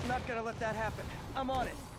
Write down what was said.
Not gonna let that happen. I'm on it.